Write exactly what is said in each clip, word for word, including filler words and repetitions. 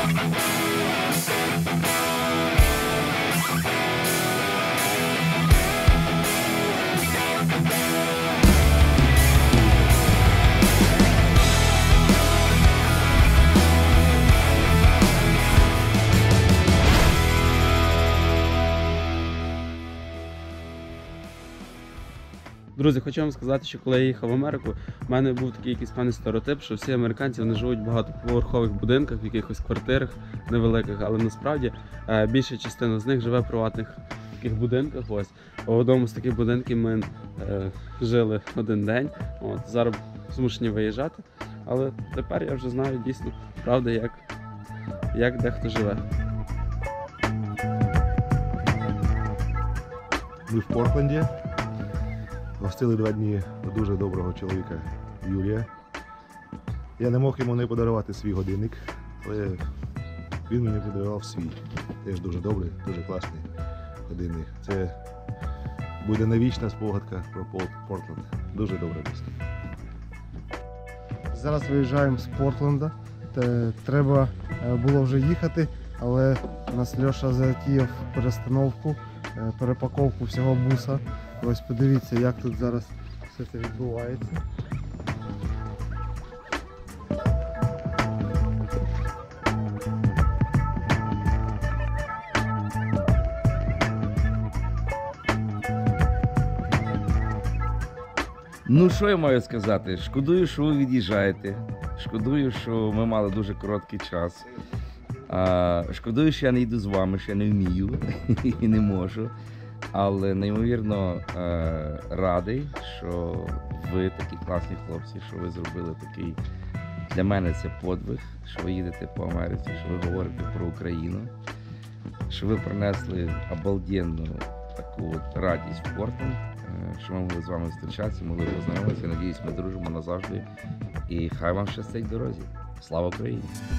Друзі, хочу вам сказати, що коли я їхав в Америку, в мене був такий якийсь певний стереотип, що всі американці вони живуть в багатоповерхових будинках, в якихось квартирах невеликих, але насправді більша частина з них живе в приватних таких будинках. Ось. В одному з таких будинків ми е, жили один день, от, зараз змушені виїжджати, але тепер я вже знаю дійсно, правда, як, як дехто живе. Ми в Портленді. Гостили два дні дуже доброго чоловіка Юрія. Я не мог йому не подарувати свій годинник, але він мені подарував свій. Теж дуже добрий, дуже класний годинник. Це буде навічна спогадка про Портленд. Дуже добре місто. Зараз виїжджаємо з Портленда. Треба було вже їхати, але нас Льоша затіяв перестановку, перепаковку всього буса. Ось подивіться, як тут зараз все це відбувається. Ну, що я маю сказати? Шкодую, що ви від'їжджаєте. Шкодую, що ми мали дуже короткий час. А, шкодую, що я не йду з вами, що я не вмію і не можу. Але неймовірно е, радий, що ви такі класні хлопці, що ви зробили такий, для мене це подвиг, що ви їдете по Америці, що ви говорите про Україну, що ви принесли обалденну таку от радість в Портленд, е, що ми могли з вами зустрічатися, могли познайомитися. Надіюсь, ми дружимо назавжди. І хай вам щастить в дорозі. Слава Україні!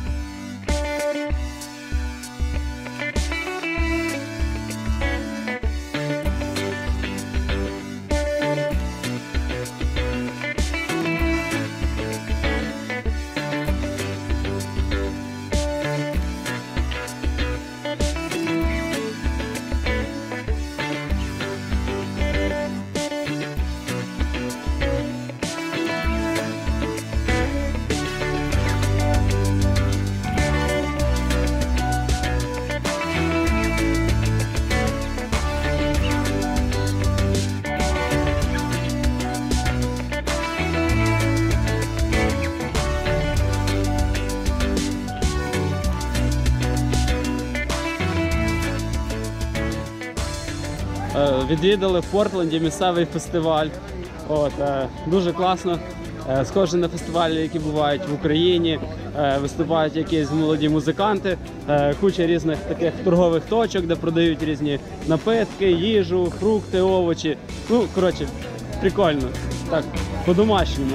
Відвідали в Портленді місцевий фестиваль. От, дуже класно. Схоже на фестивалі, які бувають в Україні. Виступають якісь молоді музиканти, куча різних таких торгових точок, де продають різні напитки, їжу, фрукти, овочі. Ну, коротше, прикольно. Так, по-домашньому.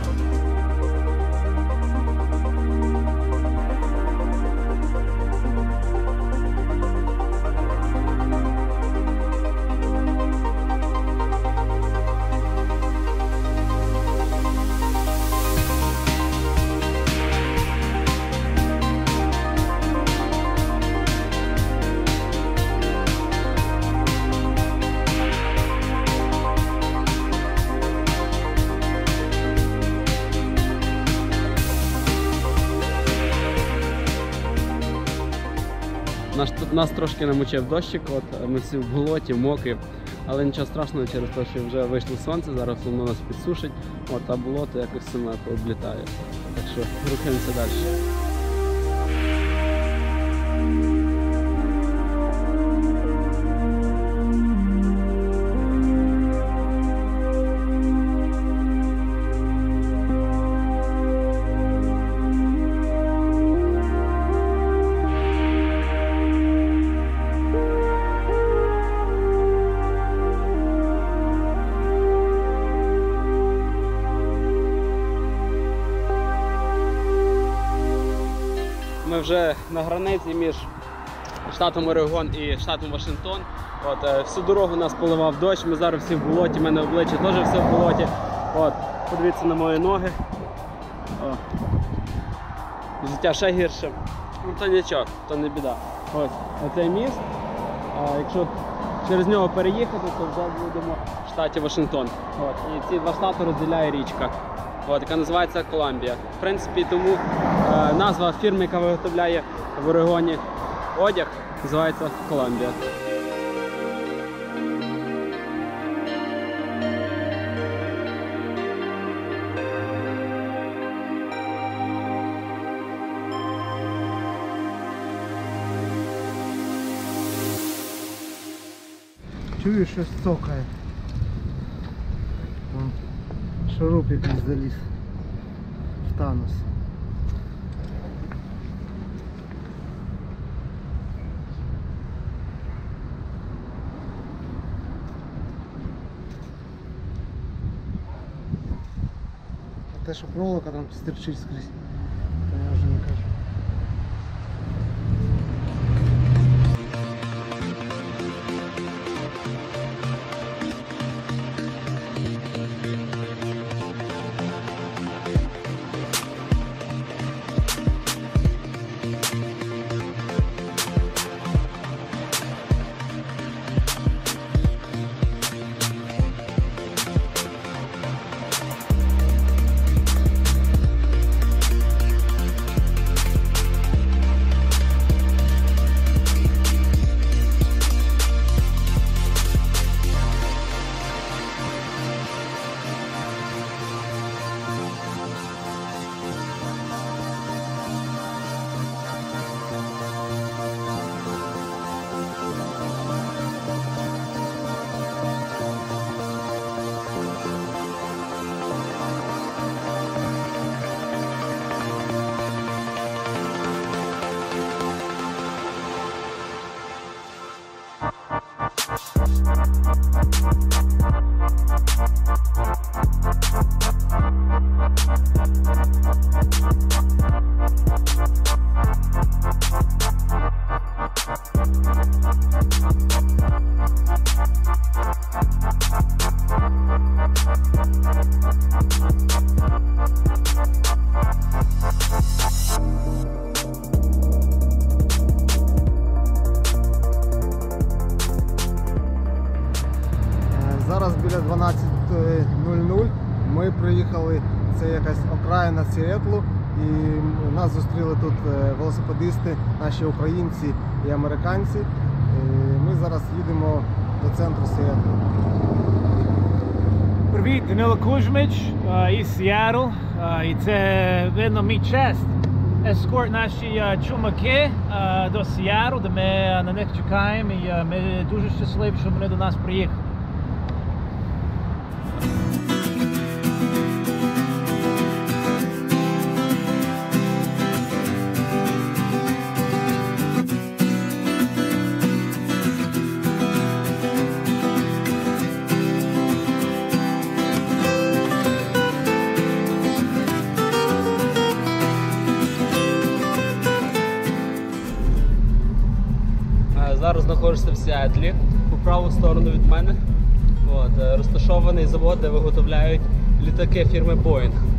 Нас, нас трошки намочив дощик, от ми всі в болоті, мокрі, але нічого страшного через те, що вже вийшло сонце, зараз воно нас підсушить, от, а болото якось саме пооблітає. Так що рухаємося далі. Ми вже на границі між штатом Орегон і штатом Вашингтон. От, всю дорогу нас поливав дощ, ми зараз всі в болоті, в мене обличчя теж все в болоті. От, подивіться на мої ноги. О. Життя ще гірше. Ну то нічого, то не біда. Ось, оцей міст, а якщо через нього переїхати, то вже будемо в штаті Вашингтон. От, і ці два штати розділяє річка, от, яка називається Коламбія. В принципі, тому е, назва фірми, яка виготовляє в Орегоні одяг, називається Коламбія. Чую, щось цокає. Вон шуруп якийсь заліз в танус. А те, що проволока там стерчить скрізь, то я вже не кажу. Зараз біля дванадцята нуль нуль ми приїхали, це якась окраїна Сіетлу, і нас зустріли тут велосипедисти, наші українці і американці. Ми зараз їдемо до центру Сіетлу. Привіт, Данило Кузьмич е, із Сіетл, е, і це видно мій чест. Ескорт наші е, чумаки е, до Сіетлу, де ми на них чекаємо, і е, ми дуже щасливі, що вони до нас приїхали. Зараз знаходжуся в Сіетлі, по праву сторону від мене. От, розташований завод, де виготовляють літаки фірми Boeing.